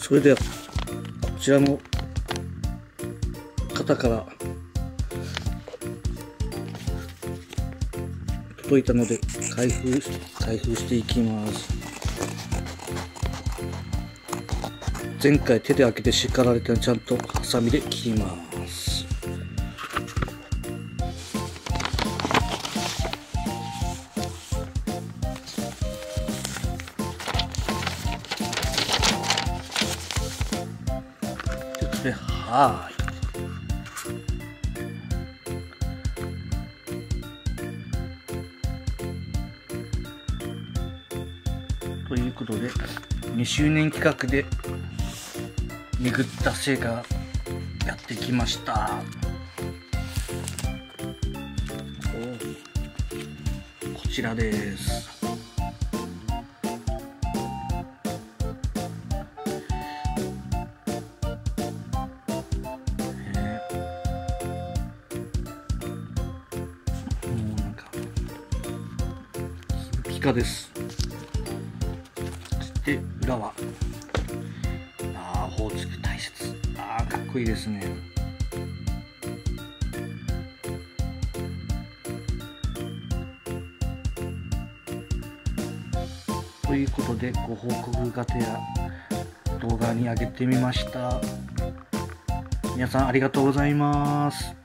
それではこちらの方から届いたので開封していきます。前回手で開けて叱られたのでちゃんとハサミで切ります。ではい。ということで2周年企画で巡った成果がやってきました。こちらです。もうなんかピカです。そして裏はオホーツク大切。かっこいいですね。ということでご報告がてら動画に上げてみました。皆さんありがとうございます。